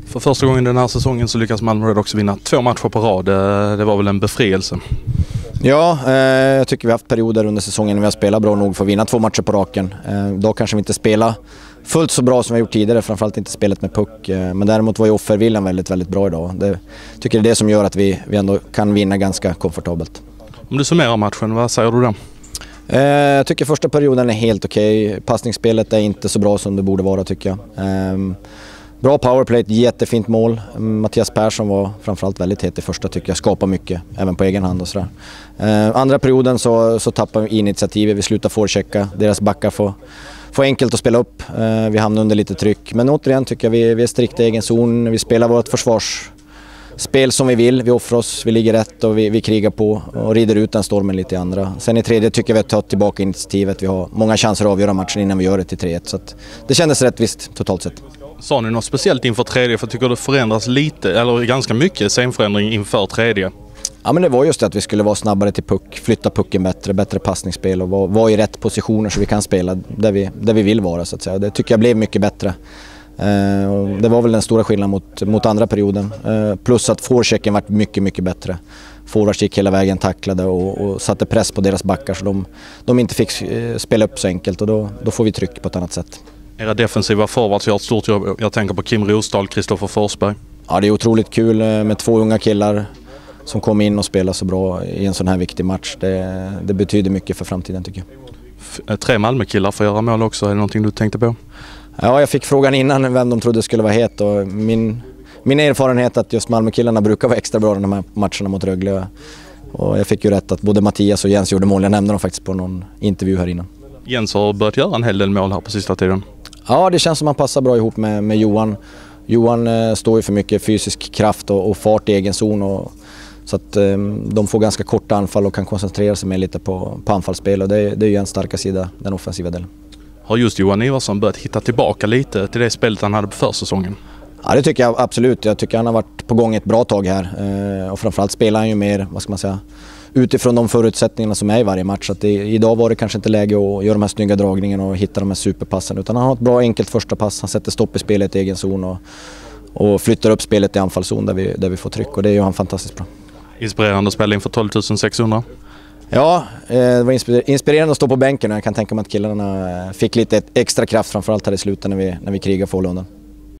För första gången den här säsongen så lyckas Malmö Red också vinna 2 matcher på rad. Det var väl en befrielse? Ja, jag tycker vi har haft perioder under säsongen när vi har spelat bra nog för att vinna 2 matcher på raken. Då kanske vi inte spelar fullt så bra som vi har gjort tidigare, framförallt inte spelet med puck. Men däremot var ju offerviljan väldigt, väldigt bra idag. Jag tycker det är det som gör att vi ändå kan vinna ganska komfortabelt. Om du summerar matchen, vad säger du då? Jag tycker första perioden är helt okej. Passningsspelet är inte så bra som det borde vara, tycker jag. Bra powerplay, ett jättefint mål. Mattias Persson var framförallt väldigt het i första, tycker jag. Skapar mycket, även på egen hand och sådär. Andra perioden så tappar vi initiativet. Vi slutar forechecka. Deras backar får enkelt att spela upp. Vi hamnar under lite tryck. Men återigen tycker jag vi är strikt i egen zon. Vi spelar vårt försvarsspel som vi vill. Vi offrar oss, vi ligger rätt och vi krigar på och rider ut den stormen lite i andra. Sen i tredje tycker jag vi har tagit tillbaka initiativet. Vi har många chanser att avgöra matchen innan vi gör det till 3-1. Så att det kändes rättvist totalt sett. Sa ni något speciellt inför tredje? För jag tycker det förändras lite, eller ganska mycket scenförändring inför tredje. Ja, men det var just det att vi skulle vara snabbare till puck, flytta pucken bättre passningsspel och vara i rätt positioner så vi kan spela där vi vill vara, så att säga. Det tycker jag blev mycket bättre. Det var väl den stora skillnaden mot andra perioden. Plus att forechecken var mycket, mycket bättre. Forwards gick hela vägen, tacklade och satte press på deras backar så de inte fick spela upp så enkelt och då får vi tryck på ett annat sätt. Era defensiva forwards gör ett stort jobb. Jag tänker på Kim Rosdahl, Kristoffer Forsberg. Ja, det är otroligt kul med 2 unga killar som kom in och spelar så bra i en sån här viktig match. Det betyder mycket för framtiden, tycker jag. 3 Malmö-killar får göra mål också. Är det någonting du tänkte på? Ja, jag fick frågan innan vem de trodde skulle vara het. Och min erfarenhet är att just Malmö-killarna brukar vara extra bra i de här matcherna mot Rögle. Och jag fick ju rätt att både Mattias och Jens gjorde mål. Jag nämnde dem faktiskt på någon intervju här innan. Jens har börjat göra en hel del mål här på sista tiden. Ja, det känns som att han passar bra ihop med Johan. Johan står ju för mycket fysisk kraft och fart i egen zon. Så att de får ganska korta anfall och kan koncentrera sig mer lite på anfallsspel. Och det är ju en starka sida, den offensiva delen. Har just Johan Ivarsson börjat hitta tillbaka lite till det spelet han hade på försäsongen? Ja, det tycker jag absolut. Jag tycker han har varit på gång ett bra tag här. Och framförallt spelar han ju mer, vad ska man säga, utifrån de förutsättningarna som är i varje match. Så att idag var det kanske inte läge att göra de här snygga dragningarna och hitta de här superpassen. Utan han har ett bra enkelt första pass. Han sätter stopp i spelet i egen zon och flyttar upp spelet i anfallszon där vi får tryck. Och det är ju han fantastiskt bra. Inspirerande att spela inför 12 600. Ja, det var inspirerande att stå på bänken och jag kan tänka mig att killarna fick lite extra kraft framförallt här i slutet när vi krigar för att hålla undan.